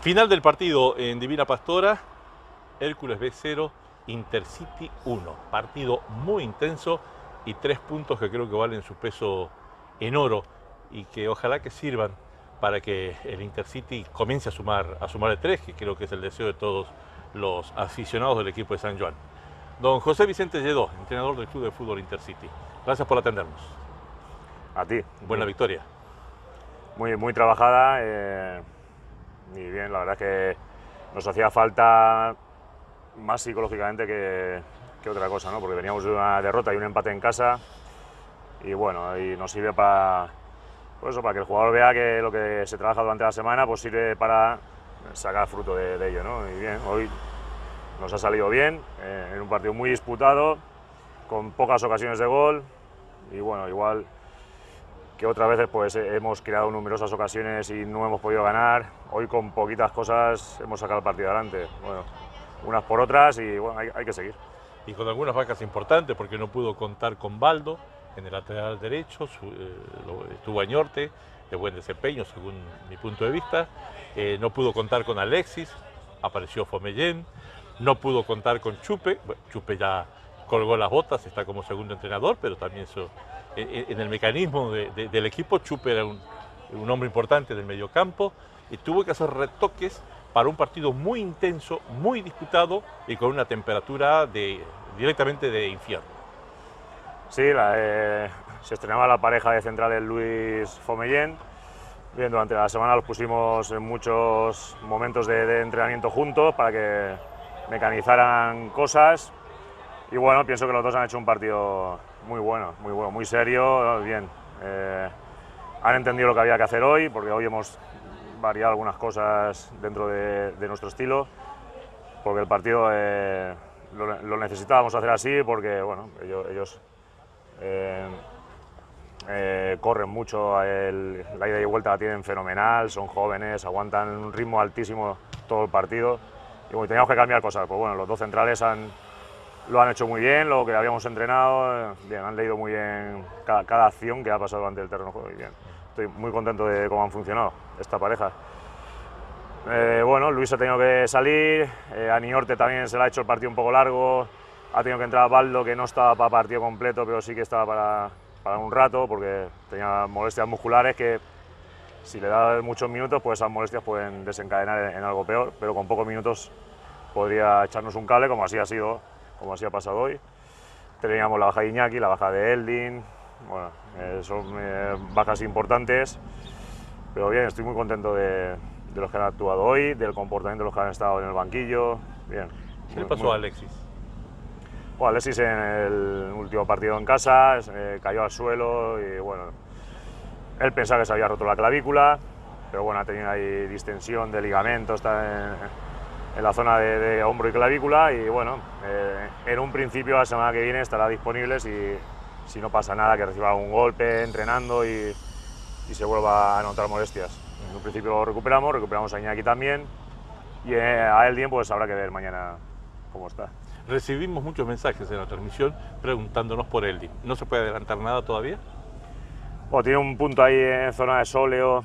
Final del partido en Divina Pastora, Hércules B 0, Intercity 1. Partido muy intenso y 3 puntos que creo que valen su peso en oro y que ojalá que sirvan para que el Intercity comience a sumar de 3, que creo que es el deseo de todos los aficionados del equipo de San Juan. Don José Vicente Lledó, entrenador del Club de Fútbol Intercity. Gracias por atendernos. A ti. Buena victoria. Muy trabajada y bien, la verdad es que nos hacía falta más psicológicamente que otra cosa, ¿no? Porque veníamos de una derrota y un empate en casa y bueno, y nos sirve para que el jugador vea que lo que se trabaja durante la semana pues sirve para sacar fruto de ello, ¿no? Y bien, hoy nos ha salido bien, en un partido muy disputado, con pocas ocasiones de gol y bueno, igual que otras veces pues hemos creado numerosas ocasiones y no hemos podido ganar. Hoy con poquitas cosas hemos sacado el partido adelante. Bueno, unas por otras y bueno, hay que seguir. Y con algunas bajas importantes porque no pudo contar con Baldo en el lateral derecho, estuvo Añorte, de buen desempeño según mi punto de vista. No pudo contar con Alexis, apareció Fomellén. No pudo contar con Chupe, bueno, Chupe ya colgó las botas, está como segundo entrenador, pero también en el mecanismo del equipo, Chupe era un hombre importante del mediocampo y tuvo que hacer retoques para un partido muy intenso, muy disputado y con una temperatura directamente de infierno. Sí, se estrenaba la pareja de centrales Luis Fomellén. Bien, durante la semana los pusimos en muchos momentos de entrenamiento juntos para que mecanizaran cosas. Y bueno, pienso que los dos han hecho un partido muy bueno, muy serio, bien. Han entendido lo que había que hacer hoy, porque hoy hemos variado algunas cosas dentro de nuestro estilo, porque el partido lo necesitábamos hacer así, porque bueno, ellos corren mucho, la ida y vuelta la tienen fenomenal, son jóvenes, aguantan un ritmo altísimo todo el partido. Y bueno, teníamos que cambiar cosas, pues bueno, los dos centrales lo han hecho muy bien, lo que habíamos entrenado, bien, han leído muy bien cada acción que ha pasado durante el terreno de juego y bien. Estoy muy contento de cómo han funcionado esta pareja. Bueno, Luis ha tenido que salir, a Niorte también se le ha hecho el partido un poco largo, ha tenido que entrar Baldo, que no estaba para partido completo, pero sí que estaba para un rato, porque tenía molestias musculares que si le da muchos minutos, pues esas molestias pueden desencadenar en algo peor, pero con pocos minutos podría echarnos un cable, como así ha pasado hoy. Teníamos la baja de Iñaki, la baja de Eldin, bueno, son bajas importantes, pero bien, estoy muy contento de los que han actuado hoy, del comportamiento de los que han estado en el banquillo, bien. ¿Qué le pasó a Alexis? Bueno, Alexis en el último partido en casa cayó al suelo y bueno, él pensaba que se había roto la clavícula, pero bueno, ha tenido ahí distensión de ligamento, está en la zona de hombro y clavícula y bueno, en un principio la semana que viene estará disponible si no pasa nada, que reciba un golpe entrenando y se vuelva a notar molestias. En un principio lo recuperamos a Iñaki también y a Eldin pues habrá que ver mañana cómo está. Recibimos muchos mensajes en la transmisión preguntándonos por Eldin. ¿No se puede adelantar nada todavía? Bueno, tiene un punto ahí en zona de sóleo,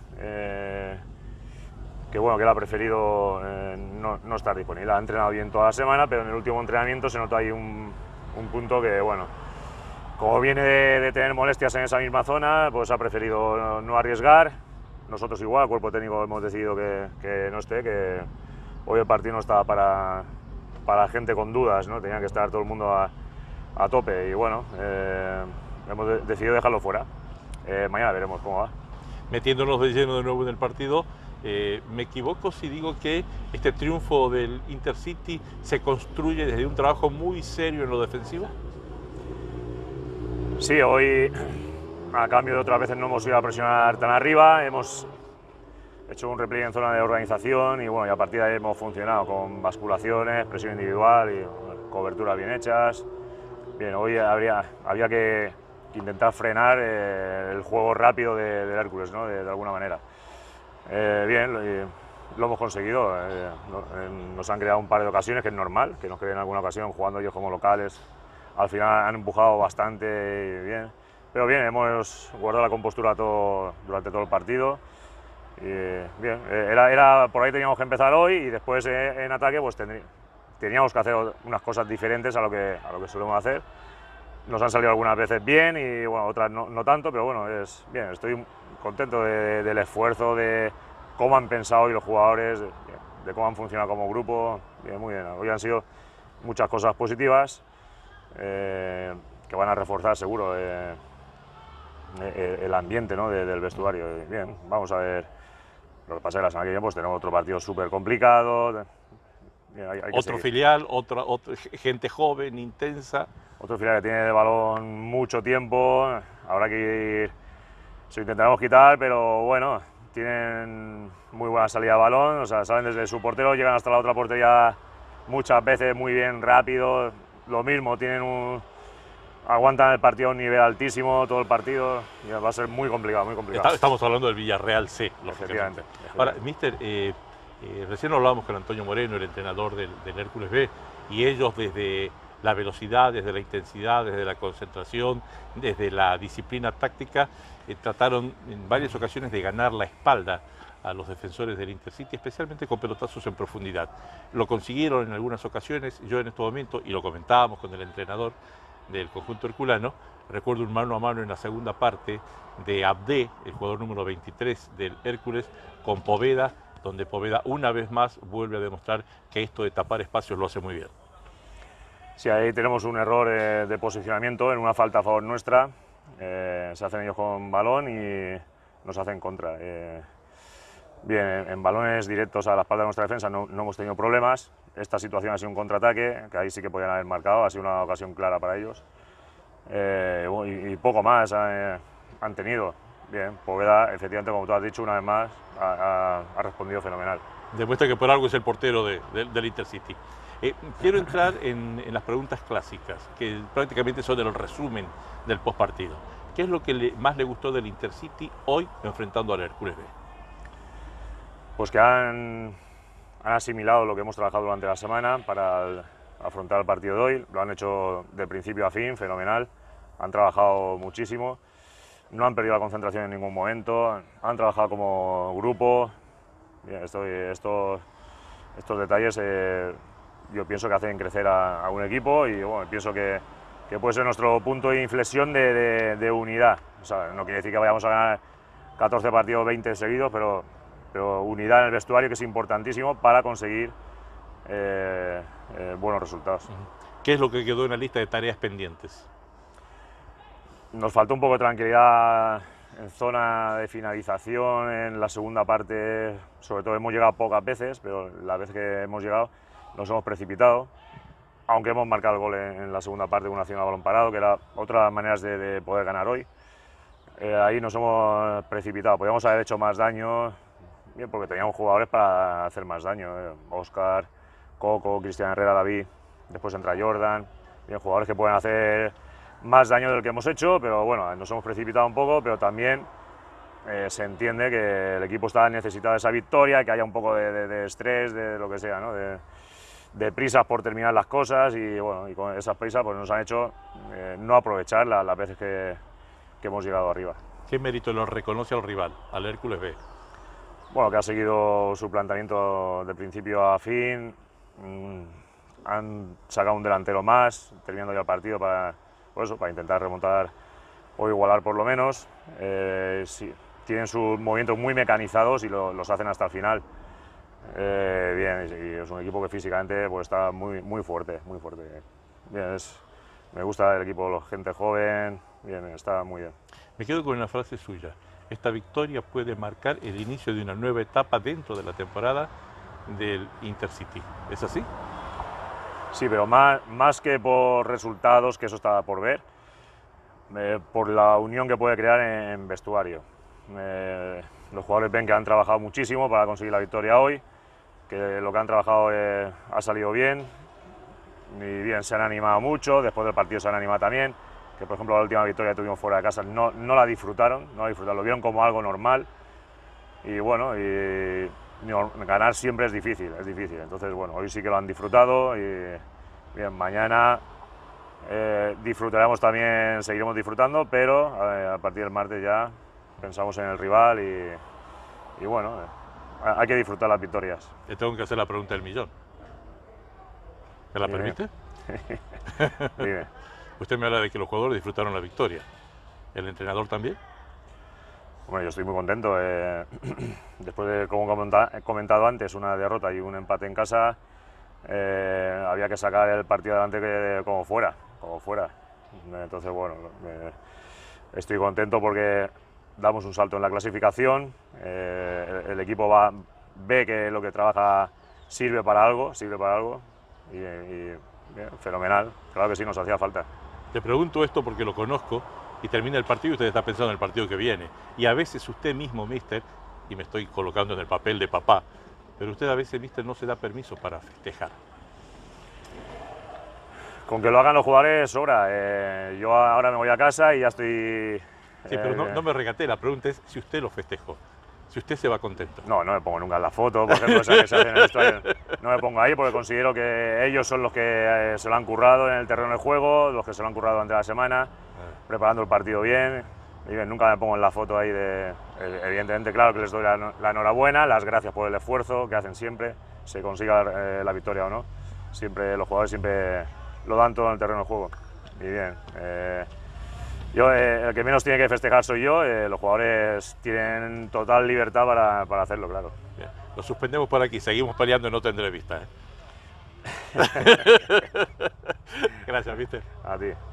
que bueno, que él ha preferido no estar disponible. Ha entrenado bien toda la semana, pero en el último entrenamiento se notó ahí un punto que, bueno, como viene de tener molestias en esa misma zona, pues ha preferido no arriesgar. Nosotros igual, el cuerpo técnico hemos decidido que no esté, que hoy el partido no estaba para gente con dudas, ¿no? Tenía que estar todo el mundo a tope y bueno, hemos decidido dejarlo fuera. Mañana veremos cómo va. Metiéndonos de lleno de nuevo en el partido, ¿me equivoco si digo que este triunfo del Intercity se construye desde un trabajo muy serio en lo defensivo? Sí, hoy, a cambio de otras veces no hemos ido a presionar tan arriba, hemos hecho un repliegue en zona de organización y bueno, y a partir de ahí hemos funcionado con basculaciones, presión individual y bueno, coberturas bien hechas. Bien, hoy había que intentar frenar el juego rápido del Hércules, ¿no? de alguna manera. Bien, lo hemos conseguido. Nos han creado un par de ocasiones, que es normal, que nos creen alguna ocasión jugando ellos como locales. Al final han empujado bastante y bien. Pero bien, hemos guardado la compostura durante todo el partido. Y, bien, era por ahí teníamos que empezar hoy y después en ataque pues teníamos que hacer unas cosas diferentes a lo que solemos hacer. Nos han salido algunas veces bien y bueno, otras no tanto, pero bueno, bien, estoy contento del esfuerzo, de cómo han pensado hoy los jugadores, de cómo han funcionado como grupo, bien, muy bien. Hoy han sido muchas cosas positivas que van a reforzar seguro el ambiente, ¿no?, del vestuario. Bien, vamos a ver. Lo que pasa es que la semana que viene pues, tenemos otro partido súper complicado. Bien, hay otro filial, otra gente joven, intensa. Otro filial que tiene el balón mucho tiempo, habrá que ir, se lo intentaremos quitar, pero bueno, tienen muy buena salida de balón, o sea, salen desde su portero, llegan hasta la otra portería muchas veces muy bien, rápido, lo mismo, aguantan el partido a un nivel altísimo todo el partido, y va a ser muy complicado, muy complicado. Estamos hablando del Villarreal C, efectivamente. Ahora, mister, recién hablábamos con Antonio Moreno, el entrenador del Hércules B, y ellos desde la velocidad, desde la intensidad, desde la concentración, desde la disciplina táctica, trataron en varias ocasiones de ganar la espalda a los defensores del Intercity, especialmente con pelotazos en profundidad. Lo consiguieron en algunas ocasiones, yo en este momento, y lo comentábamos con el entrenador del conjunto herculano, recuerdo un mano a mano en la segunda parte de Abdé, el jugador número 23 del Hércules, con Poveda, donde Poveda una vez más vuelve a demostrar que esto de tapar espacios lo hace muy bien. Sí, ahí tenemos un error de posicionamiento en una falta a favor nuestra. Se hacen ellos con balón y nos hacen contra. Bien, en balones directos a la espalda de nuestra defensa no hemos tenido problemas. Esta situación ha sido un contraataque, que ahí sí que podían haber marcado, ha sido una ocasión clara para ellos. Y poco más han tenido. Bien, Poveda, efectivamente, como tú has dicho, una vez más ha respondido fenomenal. Demuestra que por algo es el portero del Intercity. Quiero entrar en las preguntas clásicas, que prácticamente son el resumen del postpartido. ¿Qué es lo que más le gustó del Intercity hoy enfrentando al Hércules B? Pues que han asimilado lo que hemos trabajado durante la semana para afrontar el partido de hoy. Lo han hecho de principio a fin, fenomenal. Han trabajado muchísimo, no han perdido la concentración en ningún momento, han trabajado como grupo. Bien, estos detalles yo pienso que hacen crecer a un equipo y bueno, pienso que puede ser nuestro punto de inflexión de unidad. O sea, no quiere decir que vayamos a ganar 14 partidos, 20 seguidos, pero unidad en el vestuario, que es importantísimo para conseguir buenos resultados. ¿Qué es lo que quedó en la lista de tareas pendientes? Nos faltó un poco de tranquilidad en zona de finalización, en la segunda parte, sobre todo hemos llegado pocas veces, pero la vez que hemos llegado nos hemos precipitado, aunque hemos marcado el gol en la segunda parte con una acción a balón parado, que era otra manera de poder ganar hoy. Ahí nos hemos precipitado, podíamos haber hecho más daño, bien, porque teníamos jugadores para hacer más daño, Óscar, Coco, Cristian Herrera, David, después entra Jordan, bien, jugadores que pueden hacer más daño del que hemos hecho, pero bueno, nos hemos precipitado un poco, pero también se entiende que el equipo está necesitado de esa victoria, que haya un poco de estrés, de lo que sea, ¿no? De prisas por terminar las cosas y bueno, y con esas prisas pues nos han hecho no aprovechar las veces que hemos llegado arriba. ¿Qué mérito lo reconoce al rival, al Hércules B? Bueno, que ha seguido su planteamiento de principio a fin, han sacado un delantero más, terminando ya el partido para intentar remontar o igualar por lo menos. Sí, tienen sus movimientos muy mecanizados y los hacen hasta el final. Bien, y es un equipo que físicamente pues, está muy fuerte, muy fuerte. Bien, me gusta el equipo, gente joven, bien, está muy bien. Me quedo con una frase suya. Esta victoria puede marcar el inicio de una nueva etapa dentro de la temporada del Intercity. ¿Es así? Sí, pero más que por resultados, que eso está por ver, por la unión que puede crear en vestuario. Los jugadores ven que han trabajado muchísimo para conseguir la victoria hoy, que lo que han trabajado ha salido bien, y bien, se han animado mucho, después del partido se han animado también, que por ejemplo la última victoria que tuvimos fuera de casa no la disfrutaron, lo vieron como algo normal, y bueno, ganar siempre es difícil, entonces bueno, hoy sí que lo han disfrutado, y bien, mañana disfrutaremos también, seguiremos disfrutando, pero a partir del martes ya pensamos en el rival y bueno, hay que disfrutar las victorias. Le tengo que hacer la pregunta del millón. ¿Me la permite? Dime. Usted me habla de que los jugadores disfrutaron la victoria. ¿El entrenador también? Bueno, yo estoy muy contento. Después de, como he comentado antes, una derrota y un empate en casa, había que sacar el partido adelante como fuera. Entonces, bueno, estoy contento porque damos un salto en la clasificación. El equipo ve que lo que trabaja sirve para algo y bien, fenomenal. Claro que sí, nos hacía falta. Te pregunto esto porque lo conozco y termina el partido y usted está pensando en el partido que viene. Y a veces usted mismo, mister, y me estoy colocando en el papel de papá, pero usted a veces, mister, no se da permiso para festejar. Con que lo hagan los jugadores sobra. Yo ahora me voy a casa y ya estoy... Sí, pero no me regaté, la pregunta es si usted lo festejó, si usted se va contento. No me pongo nunca en la foto, por ejemplo, esa que se hace en el estadio. No me pongo ahí porque considero que ellos son los que se lo han currado en el terreno de juego, los que se lo han currado durante la semana, preparando el partido bien. Y bien, nunca me pongo en la foto ahí evidentemente, claro que les doy la enhorabuena, las gracias por el esfuerzo que hacen siempre, se consiga la victoria o no. Siempre los jugadores siempre lo dan todo en el terreno de juego. Y bien, el que menos tiene que festejar soy yo, los jugadores tienen total libertad para hacerlo, claro. Bien. Lo suspendemos por aquí, seguimos peleando en otra entrevista. Gracias, mister. A ti.